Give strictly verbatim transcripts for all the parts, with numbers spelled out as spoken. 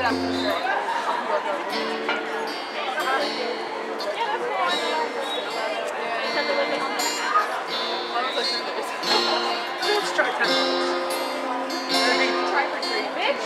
Let's try ten. Try for three, bitch.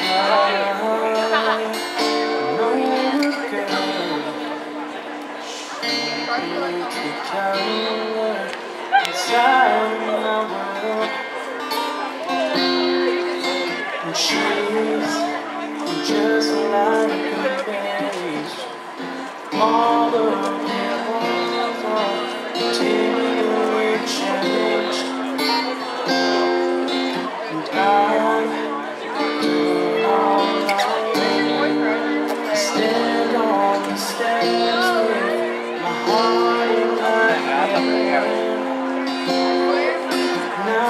And she's just like a page. All the walls are continually changed. And I've done all I stand on the steps with my heart in my hand. Now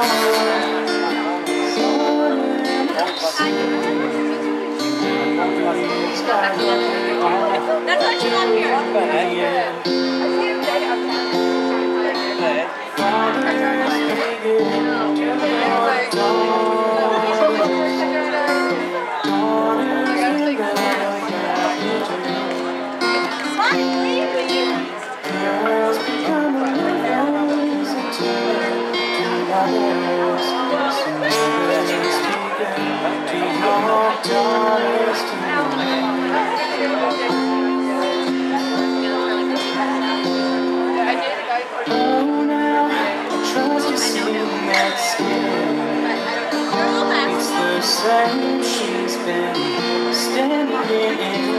that's what you want here. Same she's been standing in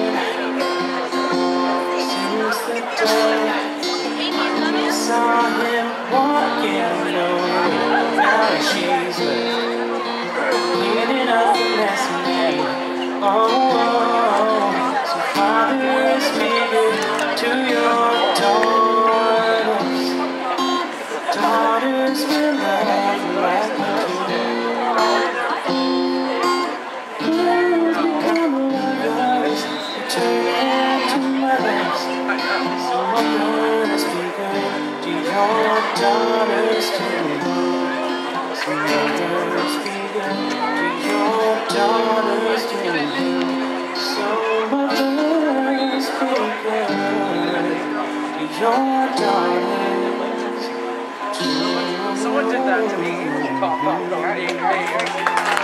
since the day I saw him walking away. Now she's left, cleaning up the mess made. Oh, oh, so Father, speak to your daughters. Daughters will love like you. Daughters to me, so mothers be good to your daughters to me, so mothers be good to your daughters to me. Someone did that to me.